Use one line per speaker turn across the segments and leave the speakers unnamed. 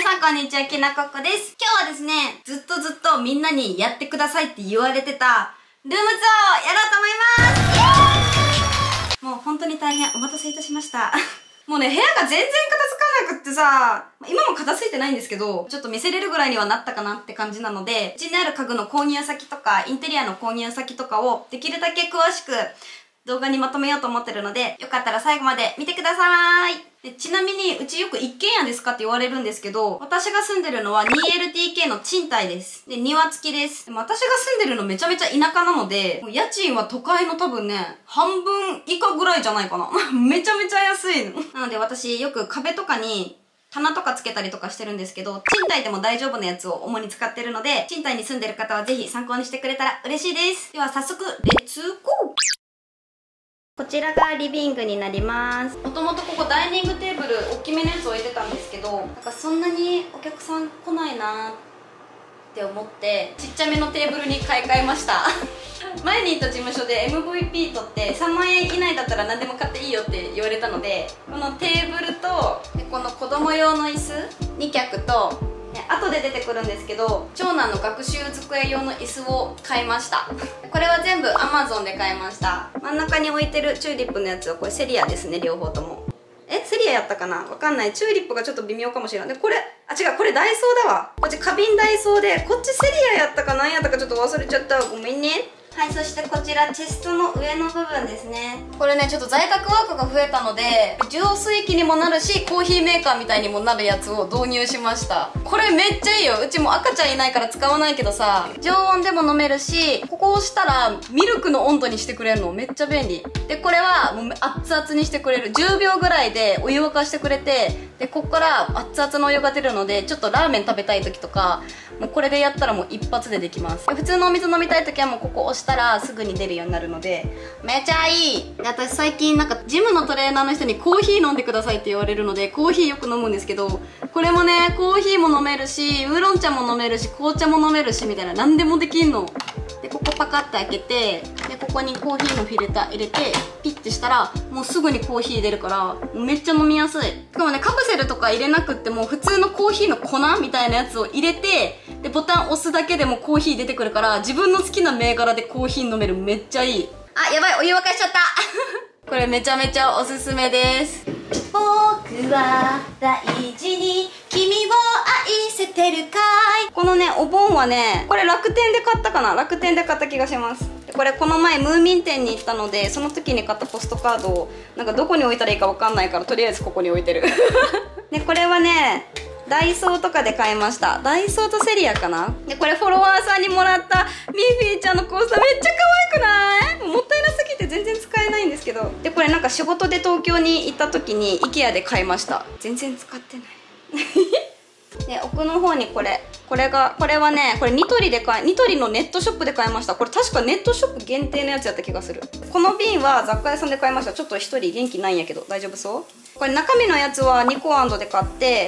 さんこんにちは、きなここです。今日はですね、ずっとみんなにやってくださいって言われてたルームツアーをやろうと思います。もう本当に大変お待たせいたしました。もうね、部屋が全然片付かなくってさ、今も片付いてないんですけど、ちょっと見せれるぐらいにはなったかなって感じなので、うちにある家具の購入先とか、インテリアの購入先とかをできるだけ詳しく動画にまとめようと思ってるので、よかったら最後まで見てください。で、ちなみに、うちよく一軒家ですかって言われるんですけど、私が住んでるのは 2LDK の賃貸です。で、庭付きです。でも私が住んでるのめちゃめちゃ田舎なので、もう家賃は都会の多分ね、半分以下ぐらいじゃないかな。めちゃめちゃ安いの。なので私、よく壁とかに、棚とかつけたりとかしてるんですけど、賃貸でも大丈夫なやつを主に使ってるので、賃貸に住んでる方はぜひ参考にしてくれたら嬉しいです。では早速、レッツゴー！こちらがリビングになります。もともとここダイニングテーブル大きめのやつを置いてたんですけど、なんかそんなにお客さん来ないなって思ってちっちゃめのテーブルに買い替えました。前に行った事務所で MVP 取って3万円以内だったら何でも買っていいよって言われたので、このテーブルとでこの子供用の椅子2脚と後で出てくるんですけど、長男の学習机用の椅子を買いました。これは全部 Amazon で買いました。真ん中に置いてるチューリップのやつはこれセリアですね、両方とも。セリアやったかなわかんない。チューリップがちょっと微妙かもしれない。で、これ、違う、これダイソーだわ。こっち花瓶ダイソーで、こっちセリアやったか何やったかちょっと忘れちゃった。ごめんね。はい、そしてこちらチェストの上の部分ですね。これね、ちょっと在宅ワークが増えたので、浄水器にもなるし、コーヒーメーカーみたいにもなるやつを導入しました。これめっちゃいいよ。うちも赤ちゃんいないから使わないけどさ、常温でも飲めるし、ここを押したらミルクの温度にしてくれるのめっちゃ便利。で、これはもう熱々にしてくれる。10秒ぐらいでお湯沸かしてくれて、で、こっから熱々のお湯が出るので、ちょっとラーメン食べたい時とか、もうこれでやったらもう一発でできます。普通のお水飲みたい時はもうここ押したらすぐに出るようになるので、めちゃいい。で、私最近なんかジムのトレーナーの人にコーヒー飲んでくださいって言われるので、コーヒーよく飲むんですけど、これもね、コーヒーも飲めるし、ウーロン茶も飲めるし、紅茶も飲めるし、みたいな、何でもできんの。で、ここパカって開けて、で、ここにコーヒーのフィルター入れて、ピッてしたら、もうすぐにコーヒー出るから、めっちゃ飲みやすい。しかもね、カプセルとか入れなくっても、普通のコーヒーの粉みたいなやつを入れて、で、ボタン押すだけでもコーヒー出てくるから、自分の好きな銘柄でコーヒー飲める。めっちゃいい。あ、やばい、お湯沸かしちゃった。これめちゃめちゃおすすめです。僕は大事に君を愛せてるかい。このね、お盆はね、これ楽天で買ったかな。楽天で買った気がします。でこれこの前ムーミン店に行ったので、その時に買ったポストカードをなんかどこに置いたらいいかわかんないから、とりあえずここに置いてる。で、これはね、ダイソーとかで買いました。ダイソーとセリアかな。で、これフォロワーさんにもらったミッフィーちゃんのコースターめっちゃ可愛くない？もったいなすぎて全然使えないんですけど。で、これなんか仕事で東京に行った時に IKEA で買いました。全然使ってない。で、奥の方にこれはね、これニトリのネットショップで買いました。これ確かネットショップ限定のやつやった気がする。この瓶は雑貨屋さんで買いました。ちょっと一人元気ないんやけど、大丈夫そう？これ中身のやつはニコアンドで買って、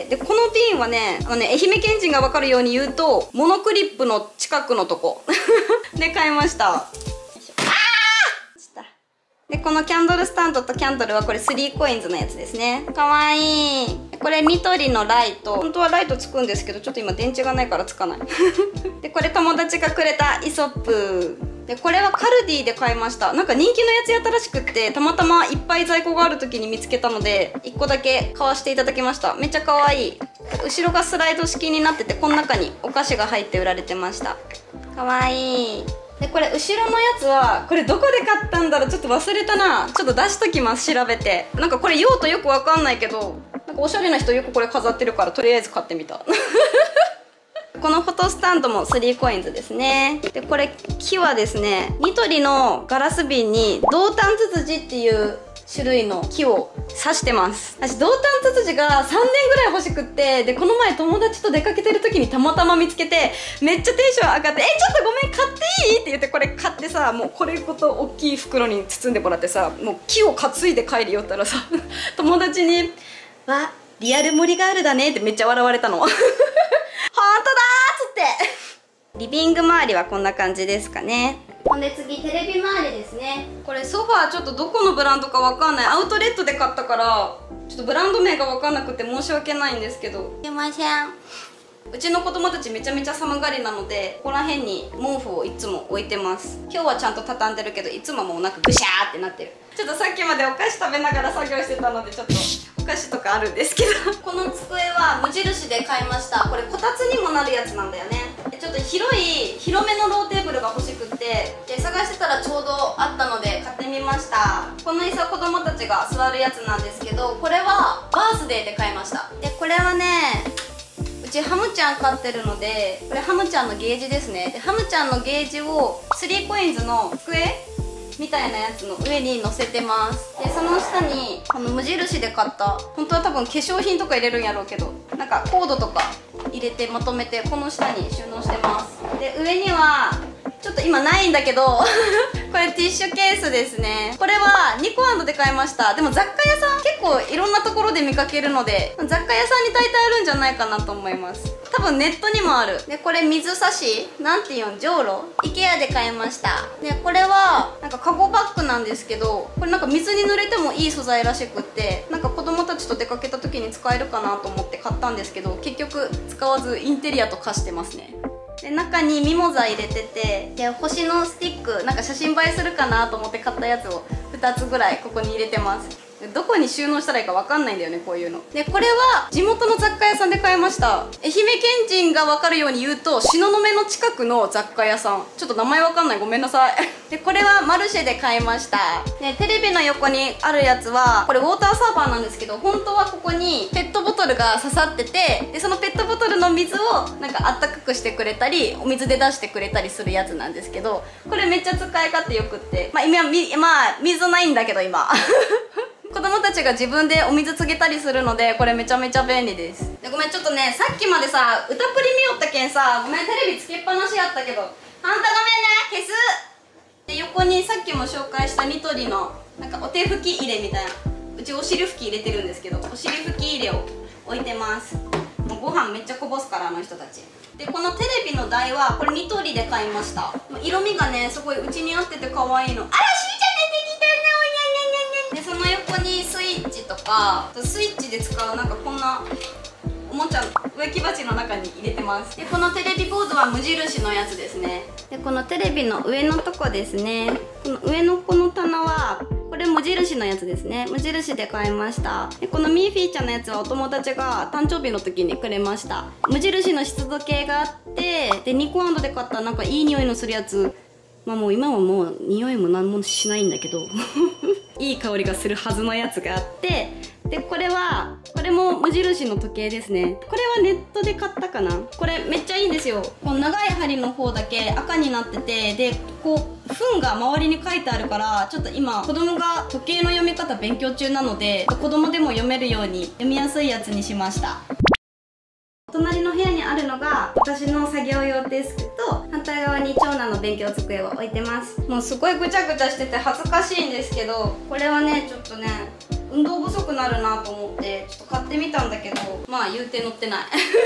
で、この瓶はね、愛媛県人がわかるように言うと、モノクリップの近くのとこ。で買いました。で、このキャンドルスタンドとキャンドルはこれ3コインズのやつですね。かわいい。これニトリのライト。本当はライトつくんですけど、ちょっと今電池がないからつかない。で、これ友達がくれたイソップ。で、これはカルディで買いました。なんか人気のやつやったらしくって、たまたまいっぱい在庫がある時に見つけたので、1個だけ買わせていただきました。めっちゃかわいい。後ろがスライド式になってて、この中にお菓子が入って売られてました。かわいい。で、これ後ろのやつは、これどこで買ったんだろう、ちょっと忘れたな。ちょっと出しときます、調べて。なんかこれ用途よくわかんないけど、なんかおしゃれな人よくこれ飾ってるから、とりあえず買ってみた。このフォトスタンドも3コインズですね。で、これ木はですね、ニトリのガラス瓶に胴炭ツツジっていう種類の木を刺してます。私、胴炭ツツジが3年ぐらい欲しくって、で、この前友達と出かけてる時にたまたま見つけて、めっちゃテンション上がって、ちょっとごめん、買っていいって言って、これ買ってさ、もうこれごと大きい袋に包んでもらってさ、もう木を担いで帰りよったらさ、友達に、わ、リアル森ガールだねってめっちゃ笑われたの。本当だーっつって。リビング周りはこんな感じですかね。ほんで次、テレビ周りですね。これソファーちょっとどこのブランドかわかんない。アウトレットで買ったからちょっとブランド名が分かんなくて申し訳ないんですけど、すいません。うちの子供たちめちゃめちゃ寒がりなので、ここら辺に毛布をいつも置いてます。今日はちゃんと畳んでるけど、いつももうなんかぐしゃーってなってる。ちょっとさっきまでお菓子食べながら作業してたので、ちょっとお菓子とかあるんですけどこの机は無印で買いました。これこたつにもなるやつなんだよね。ちょっと広めのローテーブルが欲しくって、で探してたらちょうどあったので買ってみました。この椅子は子供たちが座るやつなんですけど、これはバースデーで買いました。でこれはね、うちハムちゃん飼ってるので、これハムちゃんのゲージですね。でハムちゃんのゲージを 3COINS の机みたいなやつの上に乗せてます。でその下にこの無印で買った、本当は多分化粧品とか入れるんやろうけど、なんかコードとか入れてまとめてこの下に収納してます。で上にはちょっと今ないんだけどこれティッシュケースですね。これはニコ&で買いました。でも雑貨屋さん結構いろんなところで見かけるので、雑貨屋さんに大体あるんじゃないかなと思います。多分ネットにもある。でこれ水差しなんていうん、じょうろ IKEA で買いました。でこれはなんかカゴバッグなんですけど、これなんか水に濡れてもいい素材らしくって、なんか子供たちと出かけた時に使えるかなと思って買ったんですけど、結局使わずインテリアと化してますね。で中にミモザ入れてて、で星のスティックなんか写真映えするかなと思って買ったやつを2つぐらいここに入れてます。どこに収納したらいいか分かんないんだよね、こういうの。でこれは地元の雑貨屋さんで買いました。愛媛県人が分かるように言うと、東雲の近くの雑貨屋さん。ちょっと名前分かんない、ごめんなさいでこれはマルシェで買いました。でテレビの横にあるやつはこれウォーターサーバーなんですけど、本当はここにペットボトルが刺さってて、でそのペットボトルの水をなんかあったかくしてくれたり、お水で出してくれたりするやつなんですけど、これめっちゃ使い勝手よくって、まあ水ないんだけど今子供たちが自分でお水つげたりするので、これめちゃめちゃ便利です。でごめん、ちょっとね、さっきまでさ歌プリ見よったけんさ、ごめんテレビつけっぱなしやったけど、あんたごめんね、消す。で横にさっきも紹介したニトリのなんかお手拭き入れみたいな、うちお尻拭き入れてるんですけど、お尻拭き入れを置いてます。もうご飯めっちゃこぼすから、あの人たち。でこのテレビの台はこれニトリで買いました。色味がねすごいうちに合ってて可愛いの。あらしーちゃん出てきたね、おにゃんにゃんにゃんにゃん。でその横にスイッチとか、スイッチで使うなんかこんなおもちゃの植木鉢の中に入れてます。でこのテレビボードは無印のやつですね。でこのテレビの上のとこですね、この上のこの棚はこれ無印のやつですね。無印で買いました。でこのミーフィーちゃんのやつはお友達が誕生日の時にくれました。無印の湿度計があって、でニコ&で買ったなんかいい匂いのするやつ、まあもう今はもう匂いも何もしないんだけどいい香りがするはずのやつがあって、でこれも無印の時計ですね。これはネットで買ったかな。これめっちゃいいんですよ。この長い針の方だけ赤になってて、でこう糞が周りに書いてあるから、ちょっと今子供が時計の読み方勉強中なので、子供でも読めるように読みやすいやつにしました。隣の部屋にあるのが私の作業用デスクと、反対側に長男の勉強机を置いてます。もうすごいぐちゃぐちゃしてて恥ずかしいんですけど、これはねちょっとね運動不足になるなと思ってちょっと買ってみたんだけど、まあ言うて乗ってない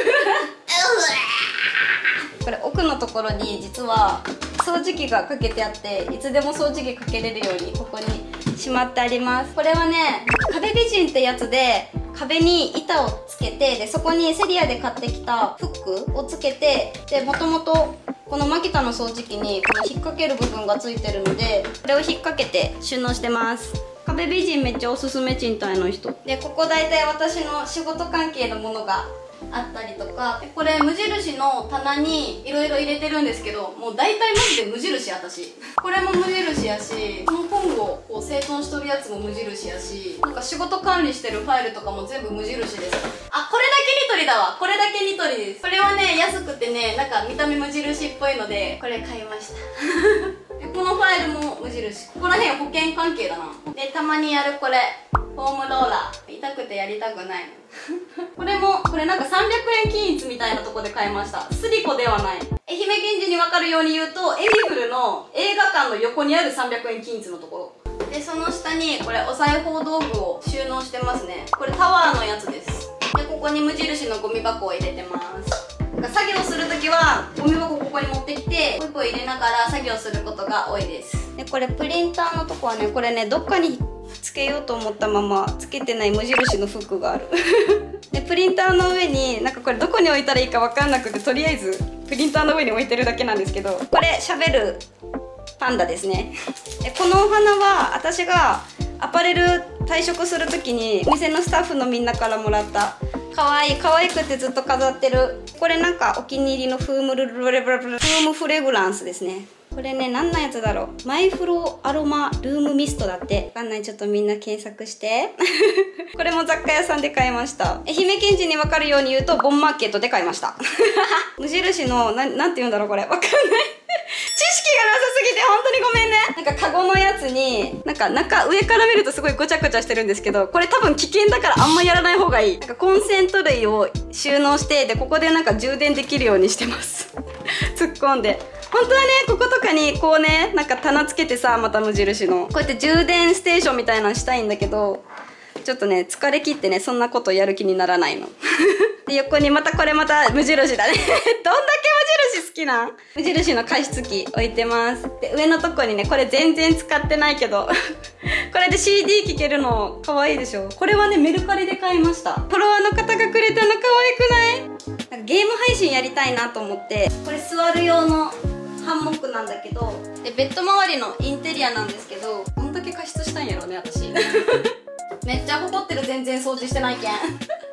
これ奥のところに実は掃除機がかけてあって、いつでも掃除機かけれるようにここにしまってあります。これはね壁美人ってやつで、壁に板をつけて、でそこにセリアで買ってきたフックをつけて、でもともとこのマキタの掃除機にこの引っ掛ける部分がついてるので、これを引っ掛けて収納してます。壁美人めっちゃおすすめ、賃貸の人で。ここ大体私の仕事関係のものがあったりとか、でこれ無印の棚にいろいろ入れてるんですけど、もう大体マジで無印。私これも無印やし、この本をこう整頓しとるやつも無印やし、なんか仕事管理してるファイルとかも全部無印です。あ、これだけニトリだわ。これだけニトリです。これはね安くてね、なんか見た目無印っぽいのでこれ買いましたでこのファイルも無印。ここら辺保険関係だな。でたまにやるこれフォームローラー、痛くてやりたくないのこれなんか300円均一みたいなとこで買いました。スリコではない。愛媛県人に分かるように言うと、エミフルの映画館の横にある300円均一のところで、その下にこれお裁縫道具を収納してますね。これタワーのやつです。でここに無印のゴミ箱を入れてます。なんか作業するときはゴミ箱ここに持ってきてポイポイ入れながら作業することが多いです。でこれプリンターのとこはね、これねどっかにつつけようと思ったままつけてない無印のフックがあるでプリンターの上になんかこれどこに置いたらいいか分かんなくて、とりあえずプリンターの上に置いてるだけなんですけど、これしゃべるパンダですね。でこのお花は私がアパレル退職する時にお店のスタッフのみんなからもらった。可愛くてずっと飾ってる。これなんかお気に入りのフームフレグランスですね。これね、何のやつだろう。マイフローアロマルームミストだって。わかんない。ちょっとみんな検索してこれも雑貨屋さんで買いました。愛媛県人に分かるように言うとボンマーケットで買いました無印のなんて言うんだろうこれ、わかんない知識がなさすぎて本当にごめんね。なんかカゴのやつになんか上から見るとすごいごちゃごちゃしてるんですけど、これ多分危険だからあんまやらない方がいい。なんかコンセント類を収納して、でここでなんか充電できるようにしてます突っ込んで。本当はね、こことかにこうね、なんか棚つけてさ、また無印のこうやって充電ステーションみたいなのしたいんだけど、ちょっとね疲れ切ってね、そんなことやる気にならないので横にこれまた無印だねどんだけ無印好きなん？無印の加湿器置いてます。で上のとこにね、これ全然使ってないけどこれで CD 聴けるの可愛いでしょ。これはねメルカリで買いました。フォロワーの方がくれたの可愛くない？なんかゲーム配信やりたいなと思って、これ座る用のハンモックなんだけど、でベッド周りのインテリアなんですけど、どんだけ加湿したんやろうね私めっちゃほこってる。全然掃除してないけん